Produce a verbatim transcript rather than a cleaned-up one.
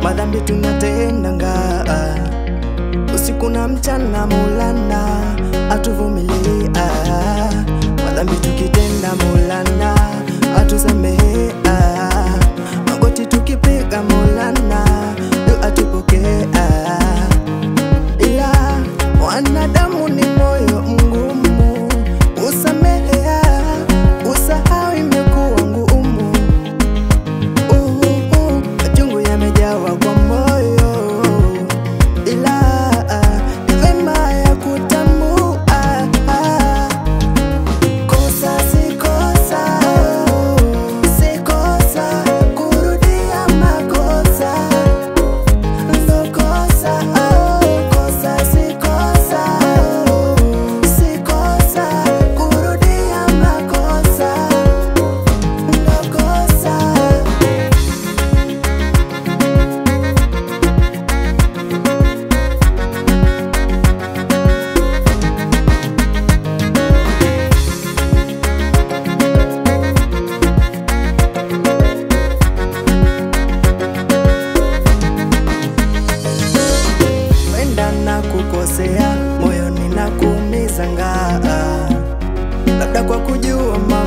madhambi tunatendanga, usiku na mchana Maulana atuvumilia, madhambi tukitenda Maulana atusamehe, magoti tukipiga Maulana yu atupokea, ila wanadamu ni moyo mgumu, usamehea usahau imekuwa ngumu, uhu majungu yamejawa kwa moyo, ila ni vema ya kutambua, kosa si kosa, si kosa kurudia makosa, ndo kosa, kosa si kosa, si kosa kurudia makosa, ndo kosa. Wenda na kukosea moyoni na kuumiza ngaa, labda kwa kujua